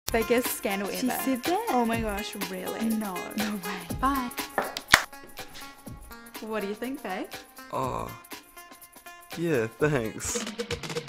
biggest scandal ever. She said that? Oh my gosh, really? No. No way. Bye. What do you think, babe? Oh, yeah, thanks.